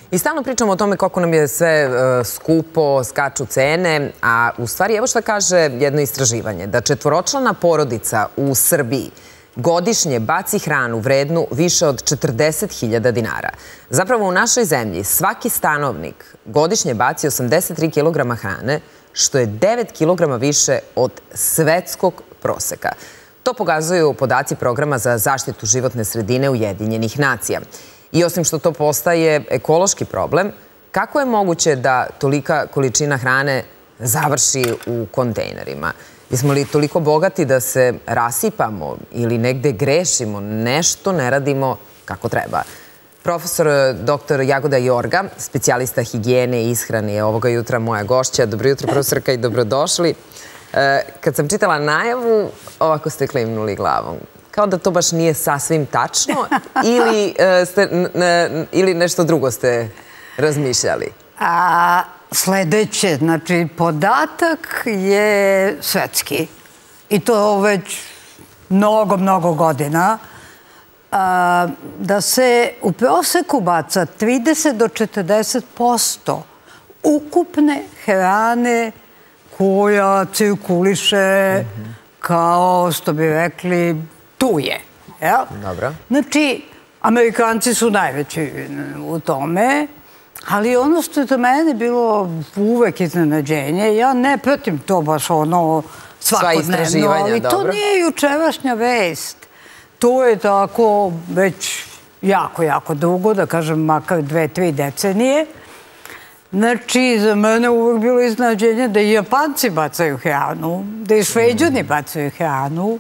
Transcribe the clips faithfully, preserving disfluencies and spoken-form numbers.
I stalno pričamo o tome koliko nam je sve skupo, skaču cene, a u stvari evo šta kaže jedno istraživanje, da četvoročlana porodica u Srbiji godišnje baci hranu vrednu više od četrdeset hiljada dinara. Zapravo u našoj zemlji svaki stanovnik godišnje baci osamdeset tri kilograma hrane, što je devet kilograma više od svetskog proseka. To pokazuju podaci Programa za zaštitu životne sredine Ujedinjenih nacija. I osim što to postaje ekološki problem, kako je moguće da tolika količina hrane završi u kontejnerima? Jesmo li toliko bogati da se rasipamo ili negde grešimo, nešto ne radimo kako treba? Profesor doktor Jagoda Jorga, specijalista higijene i ishrane, je ovoga jutra moja gošća. Dobro jutro, profesorka, i dobrodošli. Kad sam čitala najavu, ovako ste klimnuli glavom. Kao da to baš nije sasvim tačno ili nešto drugo ste razmišljali? Sledeće, znači podatak je svetski i to već mnogo, mnogo godina, da se u proseku baca trideset do četrdeset posto ukupne hrane koja cirkuliše kao, što bi rekli, tu je. Dobro. Znači, Amerikanci su najveći u tome, ali ono što je za mene bilo uvek iznenađenje, ja ne pratim to baš ono svakodnevno, ali to nije jučerašnja vest. To je tako već jako, jako dugo, da kažem makar dve, tri decenije. Znači, za mene uvek bilo iznenađenje da i Japanci bacaju hranu, da i Šveđani bacaju hranu.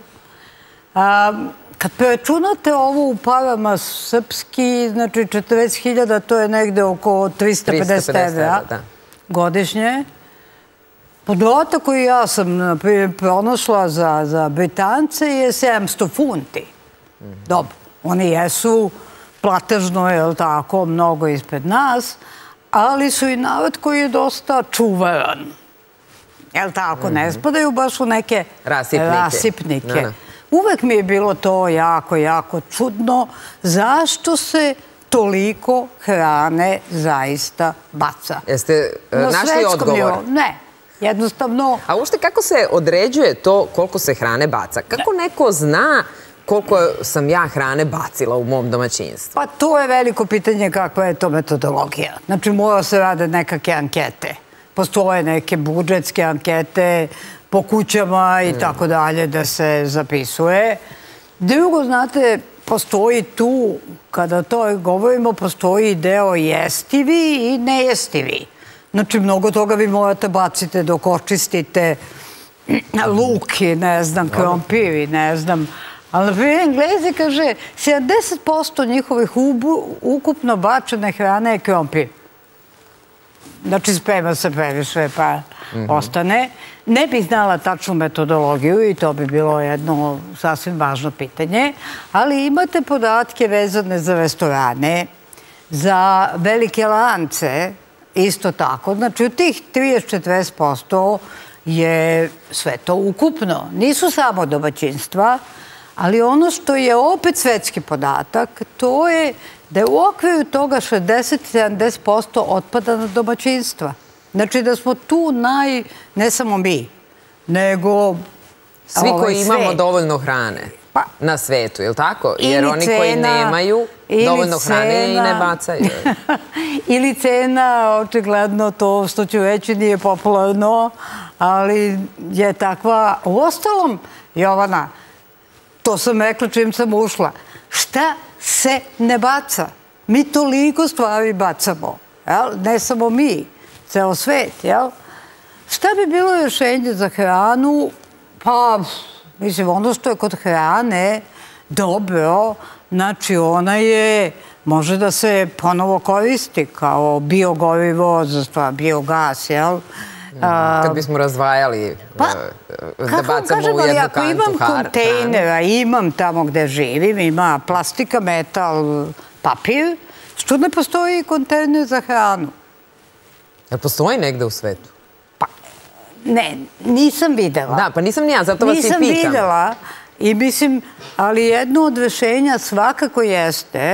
Kad preračunate ovo u parama srpski, znači četrdeset hiljada, to je negde oko trista pedeset evra godišnje. Podatak koji ja sam pronašla za Britance je sedamsto funti. Dobro, oni jesu platežno, je li tako, mnogo ispred nas, ali su i narod koji je dosta čuvaran. Je li tako, ne spadaju baš u neke rasipnike. Uvek mi je bilo to jako, jako čudno. Zašto se toliko hrane zaista baca? Jeste našli odgovor? Ne, jednostavno... A uopšte kako se određuje to koliko se hrane baca? Kako neko zna koliko sam ja hrane bacila u mom domaćinstvu? Pa to je veliko pitanje kakva je to metodologija. Znači, mora se rade nekakve ankete. Postoje neke budžetske ankete po kućama i tako dalje da se zapisuje. Drugo, znate, postoji tu, kada to govorimo, postoji deo jestivi i nejestivi. Znači, mnogo toga vi morate baciti dok očistite luk i, ne znam, krompir i, ne znam. Ali, na primjer, Englezi kaže, sedamdeset posto njihovih ukupno bačene hrane je krompir. Znači, sprema se previše, pa ostane. Ne bih znala tačnu metodologiju i to bi bilo jedno sasvim važno pitanje, ali imate podatke vezane za restorane, za velike lance, isto tako. Znači, u tih trideset do četrdeset posto je sve to ukupno. Nisu samo domaćinstva, ali ono što je opet svetski podatak, to je da je u okviru toga šezdeset do sedamdeset posto otpada na domaćinstva. Znači da smo tu naj, ne samo mi, nego svi koji imamo dovoljno hrane na svetu, je li tako? Jer oni koji nemaju dovoljno hrane i ne bacaju. Ili cena, očigledno to što ću reći nije popularno, ali je takva. U ostalom, Jovana, to sam rekla čim sam ušla, šta se ne baca? Mi toliko stvari bacamo, ne samo mi, ceo svet, jel? Šta bi bilo rješenje za hranu? Pa, mislim, ono što je kod hrane dobro, znači ona je, može da se ponovo koristi kao biogorivo, za biogas, jel? Kad bismo razdvajali da bacamo u jednu kantu hrane. Ako imam kontejnera, imam tamo gde živim, ima plastika, metal, papir, što ne postoji kontejner za hranu? Jel postoji negde u svetu? Pa, ne, nisam videla. Da, pa nisam ni ja, zato vas i pitam. Nisam videla i mislim, ali jedno od rešenja svakako jeste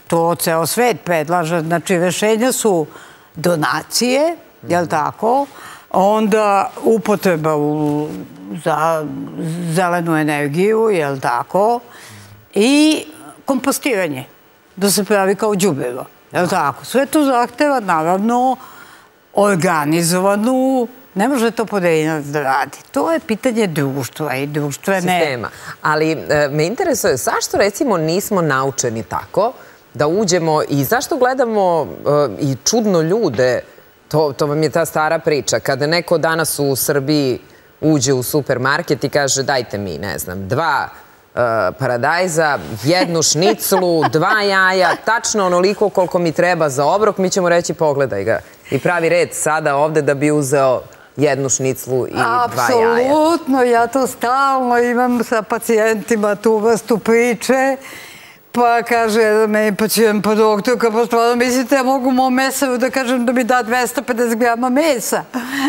to ceo svet predlaže. Znači, rešenja su donacije, je li tako? Onda upotreba za zelenu energiju, je li tako? I kompostiranje, da se pravi kao đubrivo, je li tako? Sve to zahteva, naravno, organizovanu, ne može to pojedinac da radi. To je pitanje društva i društvene... Sistema. Ali me interesuje, zašto recimo nismo naučeni tako da uđemo i zašto gledamo i čudno ljude, to vam je ta stara priča, kada neko danas u Srbiji uđe u supermarket i kaže dajte mi, ne znam, dva paradajza, jednu šniclu, dva jaja, tačno onoliko koliko mi treba za obrok, mi ćemo reći pogledaj ga. I pravi red sada ovde da bi uzeo jednu šniclu i dva jaja. Apsolutno, ja to stalno imam sa pacijentima, tu vrstu priče. Pa kaže meni pacijent, pa doktorka, pa stvarno mislite, ja mogu mom mesaru da kažem da mi da dvesta pedeset grama mesa.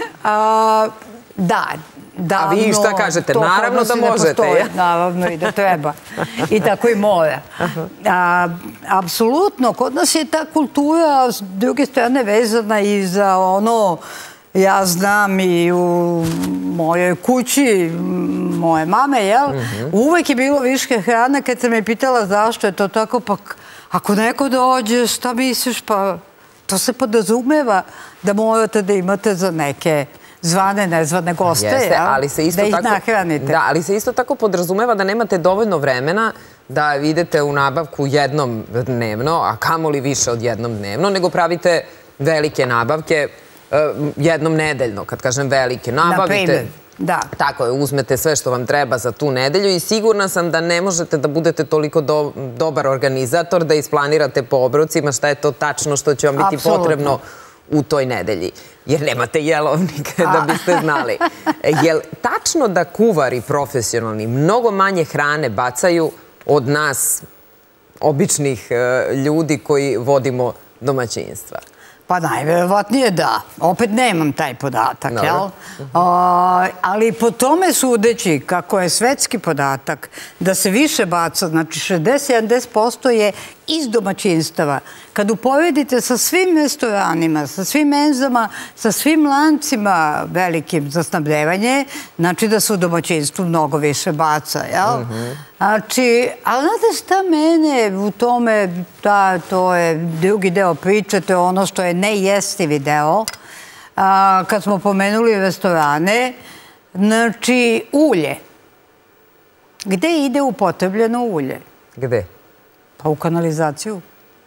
Da, davno... A vi šta kažete? Naravno da možete. Naravno i da treba. I tako i mora. Apsolutno, kod nas je ta kultura s druge strane vezana i za ono... Ja znam i u mojoj kući, moje mame, jel? Uvek je bilo viške hrane. Kad sam je pitala zašto je to tako, pa ako neko dođe, šta misliš? Pa to se podrazumeva da morate da imate za neke zvane, nezvane goste, jel? Da ih nahranite. Da, ali se isto tako podrazumeva da nemate dovoljno vremena da idete u nabavku jednom dnevno, a kamoli više od jednom dnevno, nego pravite velike nabavke jednom nedeljno, kad kažem velike, nabavite. Da. Tako je, uzmete sve što vam treba za tu nedelju i sigurna sam da ne možete da budete toliko dobar organizator da isplanirate po obrocima šta je to tačno što će vam biti potrebno u toj nedelji. Jer nemate jelovnike da biste znali. Je li tačno da kuvari profesionalni mnogo manje hrane bacaju od nas, običnih ljudi koji vodimo domaćinstva? Pa najverovatnije da. Opet nemam taj podatak, jel? Ali po tome sudeći, kako je svetski podatak, da se više baca, znači šezdeset do sedamdeset posto je iz domaćinstava. Kad uporedite sa svim restoranima, sa svim menzama, sa svim lancima velikim za snabdevanje, znači da se u domaćinstvu mnogo više baca, jel? Znači, ali znate šta mene u tome, to je drugi deo priče, to je ono što je nejestivi deo, kad smo pomenuli restorane, znači ulje. Gde ide upotrebljeno ulje? Gde? Pa u kanalizaciju.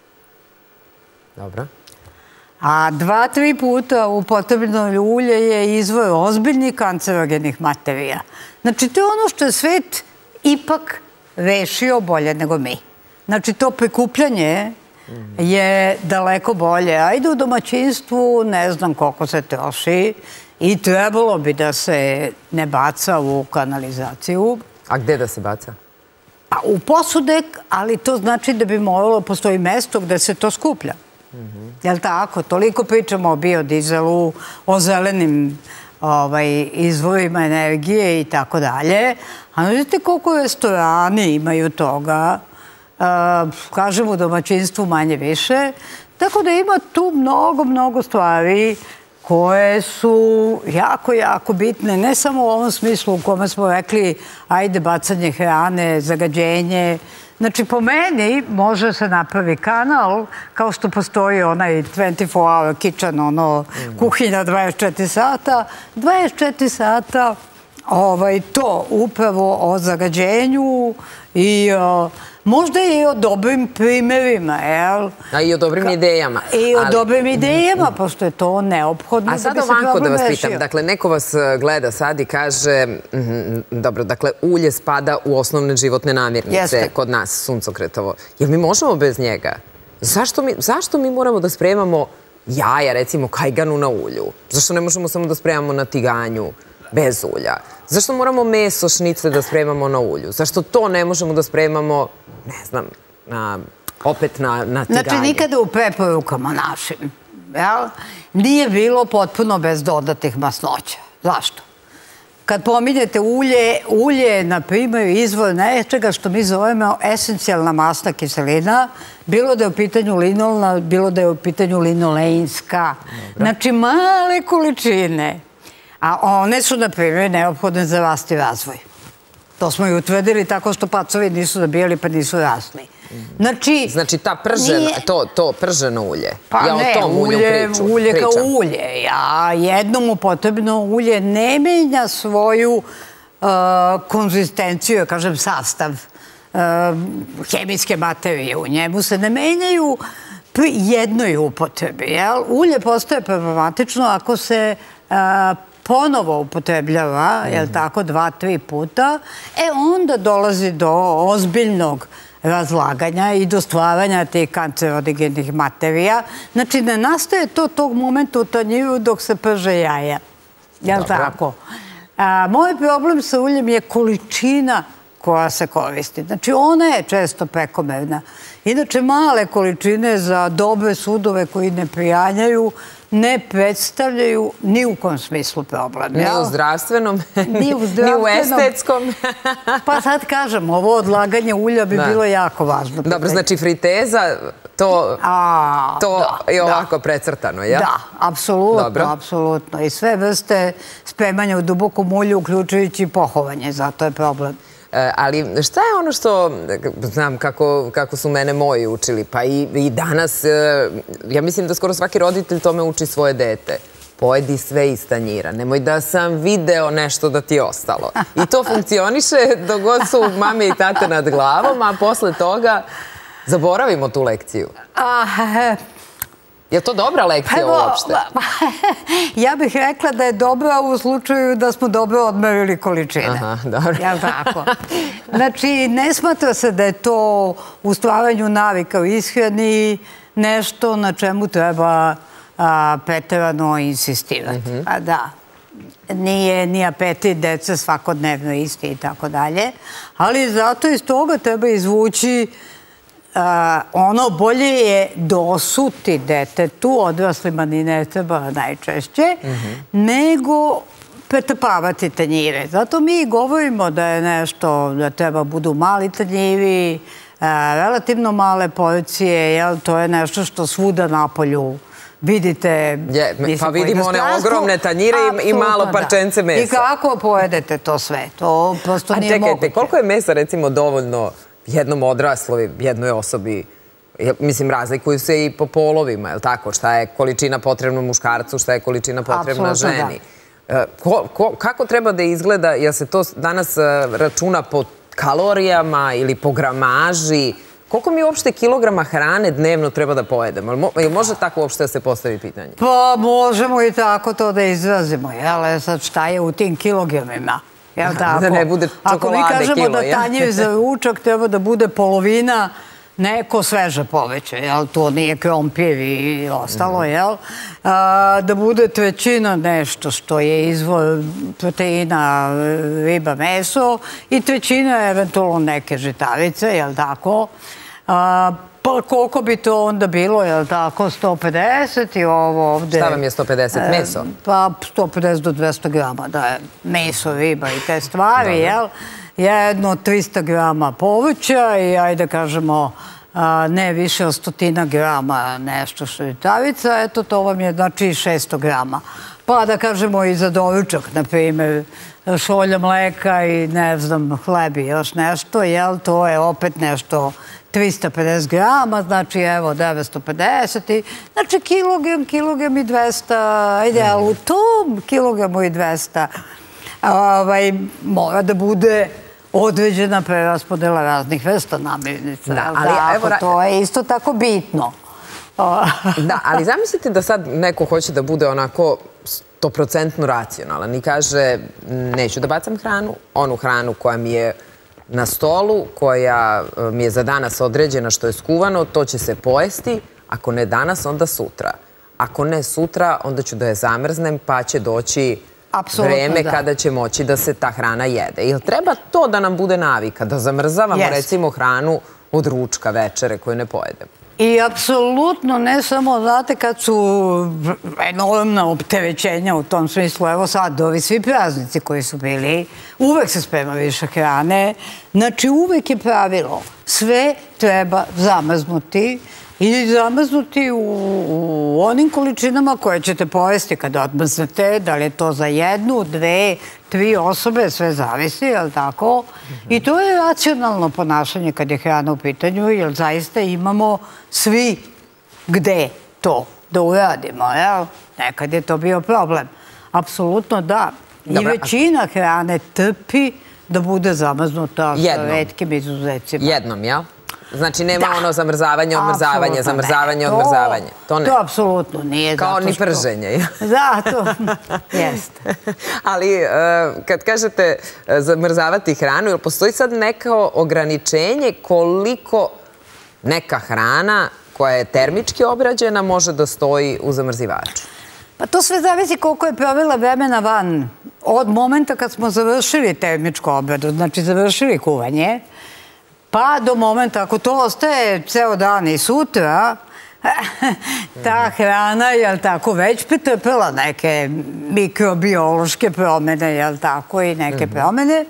Dobro. A dva, tri puta upotrebljeno ulje je izvor ozbiljnih kancerogenih materija. Znači, to je ono što je svet ipak rešio bolje nego mi. Znači, to prikupljanje je daleko bolje. Ajde u domaćinstvu, ne znam koliko se troši i trebalo bi da se ne baca u kanalizaciju. A gde da se baca? Pa u posude, ali to znači da bi moralo postoji mesto gde se to skuplja. Jel' tako? Toliko pričamo o biodizelu, o zelenim izvorima energije i tako dalje. A vidite koliko restorani imaju toga, kažem u domaćinstvu manje više. Tako da ima tu mnogo, mnogo stvari koje su jako, jako bitne, ne samo u ovom smislu u kome smo rekli ajde bacanje hrane, zagađenje. Znači, po meni može se napravi kanal, kao što postoji onaj dvadeset četiri hour kitchen, ono, kuhinja dvadeset četiri sata, dvadeset četiri sata to upravo o zagađenju i možda i o dobrim primjerima, jel? A i o dobrim idejama. I o dobrim idejama, pošto je to neophodno da bi se problem rešio. A sad ovako da vas pitam, dakle, neko vas gleda sad i kaže, dobro, dakle, ulje spada u osnovne životne namirnice kod nas, suncokretovo. Jel mi možemo bez njega? Zašto mi moramo da spremamo jaja, recimo, kajganu na ulju? Zašto ne možemo samo da spremamo na tiganju bez ulja? Zašto moramo meso, šnicle da spremamo na ulju? Zašto to ne možemo da spremamo, ne znam, opet na tiganju? Znači, nikada u preporukama našim nije bilo potpuno bez dodatih masnoća. Zašto? kad pominjete ulje, ulje je, na primjer, izvor nečega što mi zovemo esencijalna masna kiselina, bilo da je u pitanju linolna, bilo da je u pitanju linolejnska. Znači, male količine. A one su, na primjer, neophodne za rast i razvoj. To smo i utvrdili tako što pacovi nisu zabijali pa nisu rasli. Znači, znači ta pržena, to, to prženo ulje. Pa ja ne, o tom ulju ulje, priču, ulje kao pričam. ulje. Ja, jednom upotrebno ulje ne menja svoju uh, konzistenciju, ja kažem sastav, uh, hemijske materije u njemu se ne menjaju pri jednoj upotrebi. Jel? Ulje postaje problematično ako se uh, ponovo upotrebljava, jel tako, dva, tri puta, e onda dolazi do ozbiljnog razlaganja i do stvaranja tih kancerogenih materija. Znači, ne nastaje to tog momenta u tanjiru dok se prže jaja. Jel tako? A, moj problem sa uljem je količina koja se koristi. Znači, ona je često prekomerna. Inače, male količine za dobre sudove koji ne prijanjaju ne predstavljaju ni u kom smislu problem. Ni u zdravstvenom, ni u, ni u estetskom. Pa sad kažem, ovo odlaganje ulja bi bilo jako važno. Dobro, znači friteza, to, A, to da, je da. ovako precrtano, ja? Da, apsolutno, Dobro. apsolutno. I sve vrste spremanja u dubokom ulju, uključujući pohovanje, zato je problem. E, ali šta je ono što, znam kako, kako su mene moji učili, pa i, i danas, e, ja mislim da skoro svaki roditelj tome uči svoje dete. Pojedi sve iz tanjira, nemoj da sam video nešto da ti je ostalo. I to funkcioniše dok god su mame i tate nad glavom, a posle toga zaboravimo tu lekciju. A, Je li to dobra lekcija uopšte? Ja bih rekla da je dobra u slučaju da smo dobro odmerili količine. Aha, dobro. Jel' tako? Znači, ne smatra se da je to u stvaranju navika u ishrani nešto na čemu treba preterano insistirati. A da, nije ni apetit dece svakodnevno isti i tako dalje, ali zato iz toga treba izvući ono bolje je dosuti detetu, odraslima ni ne treba najčešće, nego pretrpavati tanjire. Zato mi govorimo da je nešto, da treba budu mali tanjiri, relativno male porcije, jer to je nešto što svuda napolju vidite. Pa vidimo one ogromne tanjire i malo parčence mesa. I kako pojedete to sve? To prosto nije moguće. A čekajte, koliko je mesa recimo dovoljno jednom odraslovi, jednoj osobi? Mislim, razlikuju se i po polovima, je li tako? Šta je količina potrebna muškarcu, šta je količina potrebna ženi? Kako treba da izgleda, jel se to danas računa po kalorijama ili po gramaži? Koliko mi uopšte kilograma hrane dnevno treba da pojedemo? Može tako uopšte da se postavi pitanje? Pa možemo i tako to da izrazimo. Jel, sad šta je u tim kilogramima? Da ne bude čokolade kilo. Ako mi kažemo da tanjir za ručak treba da bude polovina neko sveže poveće, jel? To nije krompir i ostalo, jel? Da bude trećina nešto što je izvor proteina, riba, meso i trećina eventualno neke žitarice, jel tako? Pa koliko bi to onda bilo, jel tako, sto pedeset i ovo ovde... Šta vam je sto pedeset, meso? Pa sto pedeset do dvesta grama, da je meso, riba i te stvari, jel? Jedno trista grama povrća i, ajde kažemo, ne više od stotina grama nešto što je žitarica, eto to vam je, znači, šesto grama. Pa da kažemo i za doručak, na primjer, šolja mleka i, ne znam, hleb i još nešto, jel? To je opet nešto trista pedeset grama, znači evo devetsto pedeset, znači kilogram, kilogram i dvesta, ajde, ali u tom kilogramu i dvesta mora da bude određena preraspodela raznih vrsta namirnica. To je isto tako bitno. Da, ali zamislite da sad neko hoće da bude onako stoprocentno racionalan i kaže neću da bacam hranu, onu hranu koja mi je na stolu, koja mi je za danas određena što je skuvano, to će se pojesti, ako ne danas, onda sutra. Ako ne sutra, onda ću da je zamrznem, pa će doći vreme kada će moći da se ta hrana jede. Ili treba to da nam bude navika, da zamrzavamo recimo hranu od ručka, večere koju ne pojedemo? I apsolutno ne samo, znate, kad su enormna opterećenja u tom smislu, evo sad, ovi svi praznici koji su bili, uvek se sprema više hrane, znači uvek je pravilo, sve treba zamrznuti i zamrznuti u, u onim količinama koje ćete pojesti kada odmrznete, da li je to za jednu, dve, tri osobe, sve zavisi, je li tako? I to je racionalno ponašanje kad je hrana u pitanju, jer zaista imamo svi gde to da uradimo, jel? Nekad je to bio problem. Apsolutno da. I većina hrane trpi da bude zamrznuta sa retkim izuzecima. Jednom, jel? Znači, nema ono zamrzavanje, odmrzavanje, zamrzavanje, odmrzavanje. To apsolutno nije. Kao ni prženje. Da, to jeste. Ali, kad kažete zamrzavati hranu, ili postoji sad neko ograničenje koliko neka hrana koja je termički obrađena može da stoji u zamrzivaču? Pa to sve zavisi koliko je provela vremena van. Od momenta kad smo završili termičku obradu, znači završili kuvanje, pa do momenta, ako to ostaje ceo dan i sutra, ta hrana, jel tako, već pretrpela neke mikrobiološke promene, jel tako, i neke promene.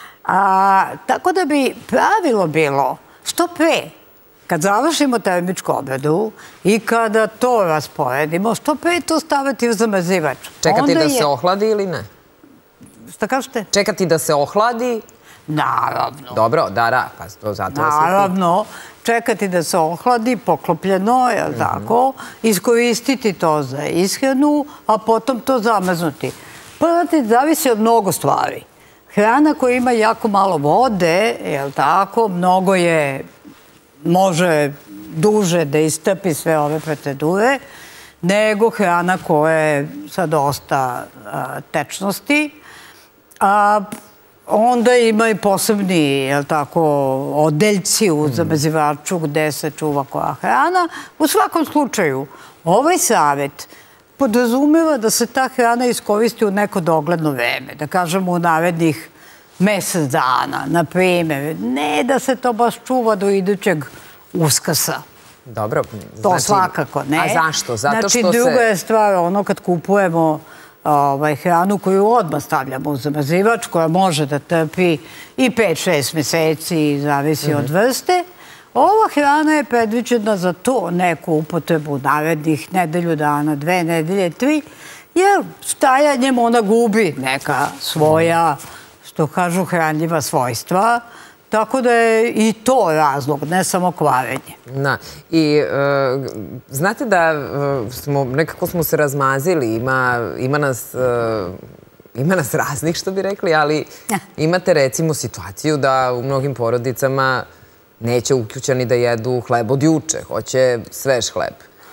Tako da bi pravilo bilo što pre, kad završimo termičku obradu i kada to rasporedimo, što pre to staviti u zamrzivač. Čekati da se ohladi ili ne? Šta kažete? Čekati da se ohladi? Naravno. Dobro, da, da, pa to zato vas Naravno, čekati da se ohladi, poklopljeno, jel tako, iskoristiti to za ishranu, a potom to zamrznuti. Prvo, zavisi od mnogo stvari. Hrana koja ima jako malo vode, jel tako, mnogo je, može duže da istrpi sve ove procedure, nego hrana koja je sa dosta tečnosti. A onda ima i posebni, jel tako, odeljci u zamrzivaču gde se čuva koja hrana. U svakom slučaju, ovaj savjet podrazumeva da se ta hrana iskoristi u neko dogledno vreme, da kažemo u narednih mesec dana, na primjer. Ne da se to baš čuva do idućeg Uskrsa. Dobro. To svakako ne. A zašto? Zato što se... Znači, druga je stvar, ono kad kupujemo hranu koju odmah stavljamo u zamrzivač, koja može da trpi i pet šest meseci, zavisi od vrste. Ova hrana je predviđena za to neku upotrebu narednih nedelju dana, dve nedelje, tri, jer stajanjem ona gubi neka svoja, što kažu, hranljiva svojstva. Tako da je i to razlog, ne samo kvarenje. Da. I znate da nekako smo se razmazili, ima nas ima nas raznih, što bi rekli, ali imate recimo situaciju da u mnogim porodicama neće ukućani da jedu hleb od juče, hoće svež hleb.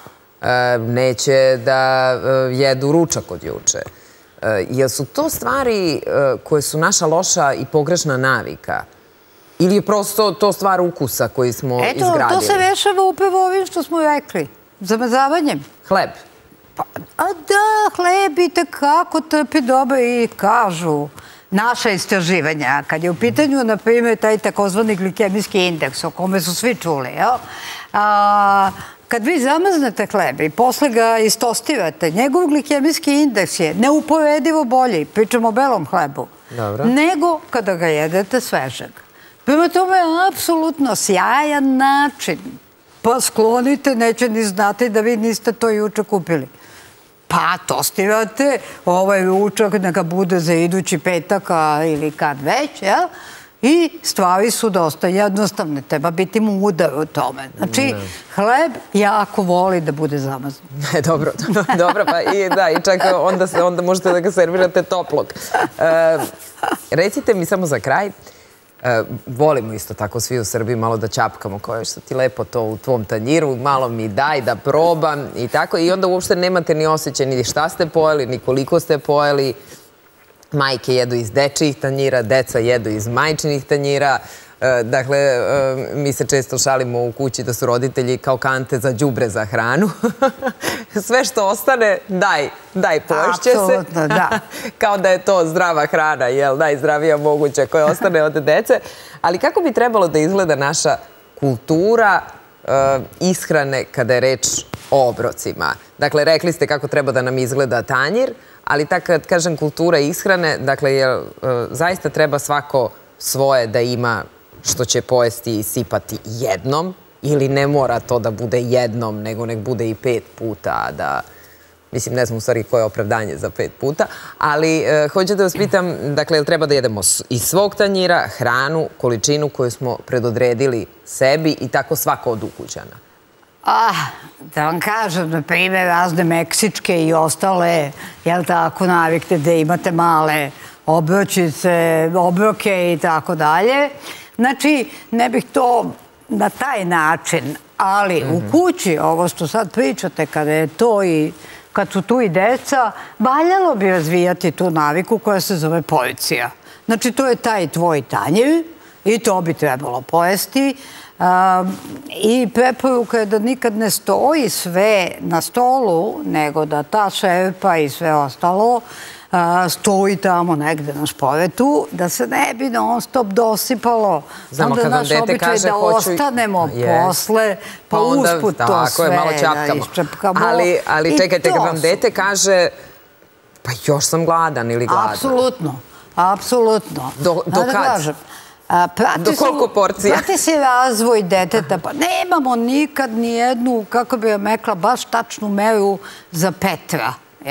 Neće da jedu ručak od juče. Jel su to stvari koje su naša loša i pogrešna navika? Ili je prosto to stvar ukusa koji smo izgradili? Eto, to se rešava upravo ovim što smo rekli. Zamrzavanjem. Hleb? A da, hleb i tekako trpi dobro i kažu naša istraživanja. Kad je u pitanju, na primjer, taj takozvani glikemijski indeks, o kome su svi čuli, kad vi zamrznete hleb i posle ga istostirate, njegov glikemijski indeks je neuporedivo bolji, pričamo o belom hlebu, nego kada ga jedete svežeg. Prema tome je apsolutno sjajan način. Pa sklonite, neće ni znati da vi niste to juče kupili. Pa tostirate, ovaj ručak neka bude za idući petak ili kad već, jel? I stvari su dosta jednostavne. Treba biti mudar u tome. Znači, hleb jako voli da bude zamrznut. Dobro, dobro, pa i da, i čak onda možete da ga servirate toplog. Recite mi samo za kraj, volimo isto tako svi u Srbiji malo da ćapkamo, kao što ti lepo to u tvom tanjiru, malo mi daj da probam i tako. I onda uopšte nemate ni osjećaj ni šta ste pojeli, ni koliko ste pojeli. Majke jedu iz dečijih tanjira, deca jedu iz majčinih tanjira. Dakle, mi se često šalimo u kući da su roditelji kao kante za đubre za hranu. Sve što ostane, daj, daj, poješće se. Apsolutno, da. Kao da je to zdrava hrana, jel, najzdravija moguća koja ostane od dece. Ali kako bi trebalo da izgleda naša kultura ishrane kada je reč o obrocima. Dakle, rekli ste kako treba da nam izgleda tanjir, ali tako kad kažem kultura ishrane, dakle, zaista treba svako svoje da ima što će pojesti i sipati jednom, ili ne mora to da bude jednom, nego nek bude i pet puta, da, mislim, ne znam u stvari koje je opravdanje za pet puta, ali hoću da vas pitam, dakle, jel treba da jedemo iz svog tanjira hranu, količinu koju smo predodredili sebi i tako svako od ukućana? Ah, da vam kažem, na primjer, razne meksičke i ostale, jel tako, navikte da imate male obročice, obroke i tako dalje. Znači, ne bih to na taj način, ali u kući, ovo što sad pričate, kada je to i kad su tu i deca, valjalo bi razvijati tu naviku koja se zove porcija. Znači, to je taj tvoj tanjir i to bi trebalo pojesti. I preporuka je da nikad ne stoji sve na stolu, nego da ta šerpa i sve ostalo stoji tamo negde na šporetu, da se ne bi non stop dosipalo. Znamo kad vam dete kaže da ostanemo posle, pa usput to sve da iščepkamo. Ali čekajte, kad vam dete kaže pa još sam gladan ili gladna. Apsolutno, apsolutno. Do kad? Do koliko porcija? Prati se razvoj deteta. Pa nemamo nikad nijednu, kako bi vam rekla, baš tačnu meru za Petra.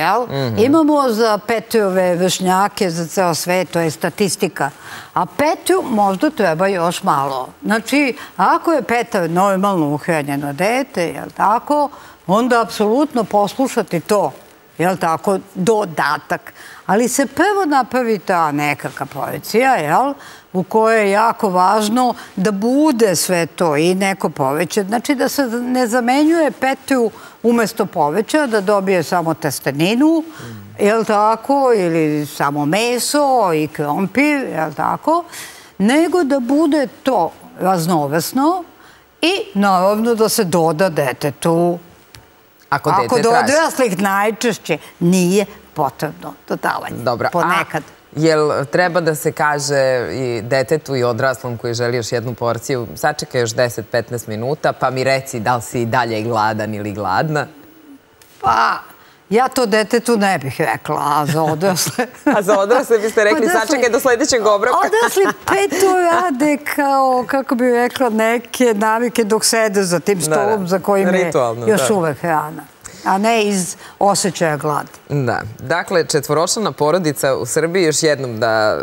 Imamo za Petrove vršnjake, za ceo svet, to je statistika. A Petru možda treba još malo. Znači, ako je Petar normalno uhranjeno dete, jel tako, onda apsolutno poslušati to, jel tako, dodatak. Ali se prvo napravi ta nekakva porcija, jel, u kojoj je jako važno da bude sve to i neko poveće. Znači da se ne zamenjuje Petru umesto poveća, da dobije samo testeninu, jel tako, ili samo meso i krompir, jel tako, nego da bude to raznovrsno i naravno da se doda detetu. Ako dete traži. Ako do odraslih najčešće nije potrebno dodavanje. Dobro, ponekad. Jel treba da se kaže i detetu i odraslom koji želi još jednu porciju, sačekaj još deset do petnaest minuta, pa mi reci da li si i dalje gladan ili gladna? Pa, ja to detetu ne bih rekla, a za odrasle... A za odrasle biste rekli sačekaj do sledećeg obroka? Odrasli peto rade kao, kako bih rekla, neke navike dok sede za tim stolom za kojim je još uvek hrana. A ne iz osjećaja glada. Da. Dakle, četvoročlana porodica u Srbiji, još jednom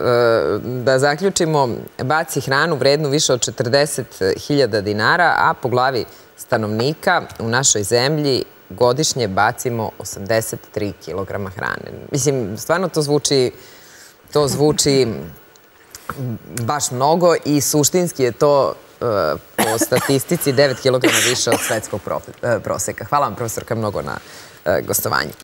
da zaključimo, baci hranu vrednu više od četrdeset hiljada dinara, a po glavi stanovnika u našoj zemlji godišnje bacimo osamdeset tri kilograma hrane. Mislim, stvarno to zvuči, to zvuči baš mnogo i suštinski je to po statistici devet kilograma više od svetskog proseka. Hvala vam, profesorka, mnogo na gostovanju.